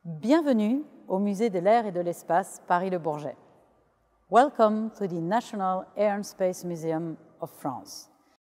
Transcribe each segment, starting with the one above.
Bienvenue au Musée de l'Air et de l'Espace Paris-Le Bourget. Welcome to the National Air and Space Museum of France.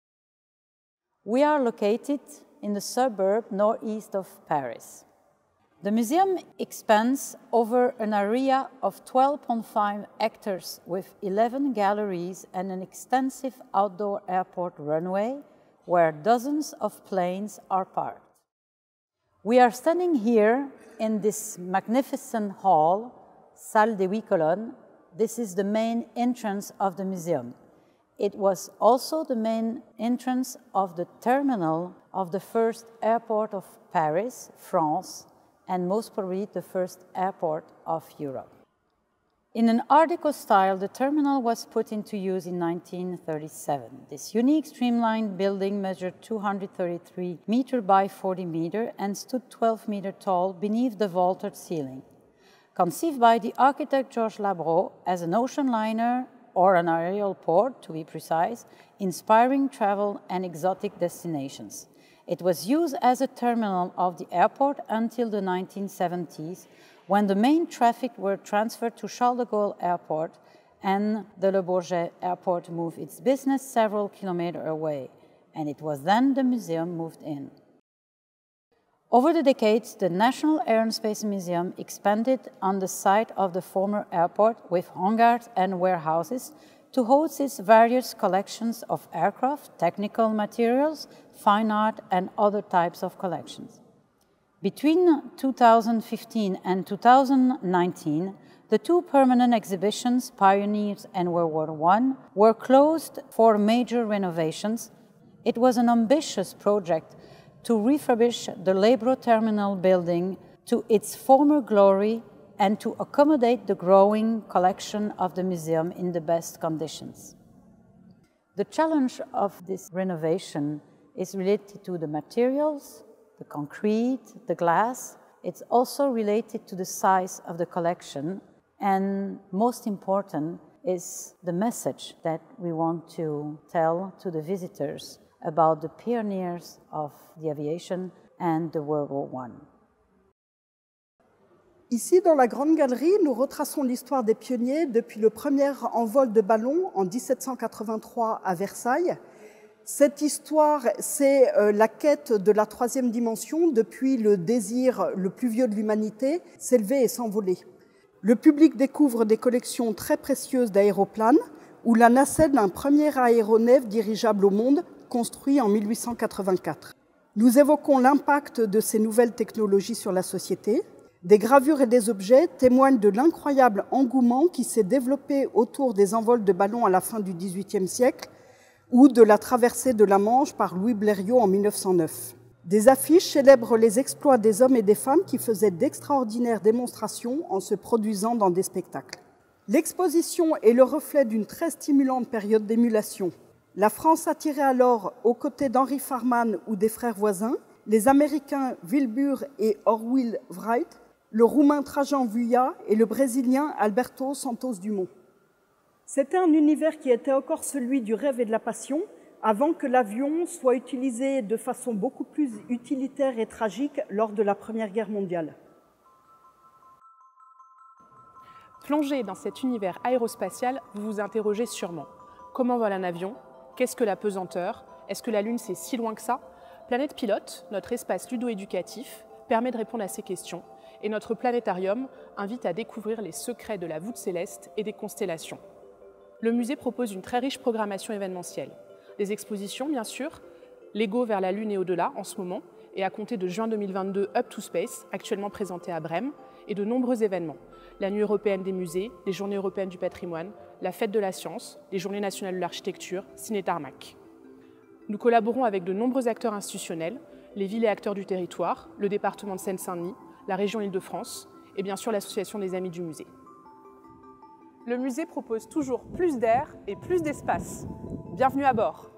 We are located in the suburb northeast of Paris. The museum expands over an area of 12.5 hectares with 11 galleries and an extensive outdoor airport runway where dozens of planes are parked. We are standing here in this magnificent hall, Salle des 8 Colonnes. This is the main entrance of the museum. It was also the main entrance of the terminal of the first airport of Paris, France, and most probably the first airport of Europe. In an Art Deco style, the terminal was put into use in 1937. This unique streamlined building measured 233 meters by 40 meters and stood 12 meters tall beneath the vaulted ceiling. Conceived by the architect Georges Labro as an ocean liner or an aerial port, to be precise, inspiring travel and exotic destinations. It was used as a terminal of the airport until the 1970s, when the main traffic were transferred to Charles de Gaulle Airport and the Le Bourget Airport moved its business several kilometers away, and it was then the museum moved in. Over the decades, the National Air and Space Museum expanded on the site of the former airport with hangars and warehouses to host its various collections of aircraft, technical materials, fine art, and other types of collections. Between 2015 and 2019, the two permanent exhibitions, Pioneers and World War I, were closed for major renovations. It was an ambitious project to refurbish the Lebro Terminal building to its former glory and to accommodate the growing collection of the museum in the best conditions. The challenge of this renovation is related to the materials, the concrete, the glass. It's also related to the size of the collection, and most important is the message that we want to tell to the visitors about the pioneers of the aviation and the World War I. Ici, dans la Grande Galerie, nous retraçons l'histoire des pionniers depuis le premier envol de ballon en 1783 à Versailles. Cette histoire, c'est la quête de la troisième dimension depuis le désir le plus vieux de l'humanité, s'élever et s'envoler. Le public découvre des collections très précieuses d'aéroplanes ou la nacelle d'un premier aéronef dirigeable au monde construit en 1884. Nous évoquons l'impact de ces nouvelles technologies sur la société. Des gravures et des objets témoignent de l'incroyable engouement qui s'est développé autour des envols de ballons à la fin du XVIIIe siècle ou de la traversée de la Manche par Louis Blériot en 1909. Des affiches célèbrent les exploits des hommes et des femmes qui faisaient d'extraordinaires démonstrations en se produisant dans des spectacles. L'exposition est le reflet d'une très stimulante période d'émulation. La France attirait alors, aux côtés d'Henry Farman ou des frères voisins, les Américains Wilbur et Orville Wright, le Roumain Trajan Vuia et le Brésilien Alberto Santos Dumont. C'était un univers qui était encore celui du rêve et de la passion, avant que l'avion soit utilisé de façon beaucoup plus utilitaire et tragique lors de la Première Guerre mondiale. Plongé dans cet univers aérospatial, vous vous interrogez sûrement. Comment vole un avion? Qu'est-ce que la pesanteur? Est-ce que la Lune c'est si loin que ça? Planète Pilote, notre espace ludo-éducatif, permet de répondre à ces questions et notre planétarium invite à découvrir les secrets de la voûte céleste et des constellations. Le musée propose une très riche programmation événementielle. Des expositions, bien sûr, Lego vers la Lune et au-delà en ce moment, et à compter de juin 2022, Up to Space, actuellement présenté à Brême, et de nombreux événements. La Nuit européenne des musées, les Journées européennes du patrimoine, la Fête de la science, les Journées nationales de l'architecture, Ciné Tarmac. Nous collaborons avec de nombreux acteurs institutionnels, les villes et acteurs du territoire, le département de Seine-Saint-Denis, la région Île-de-France, et bien sûr l'association des Amis du Musée. Le musée propose toujours plus d'air et plus d'espace. Bienvenue à bord.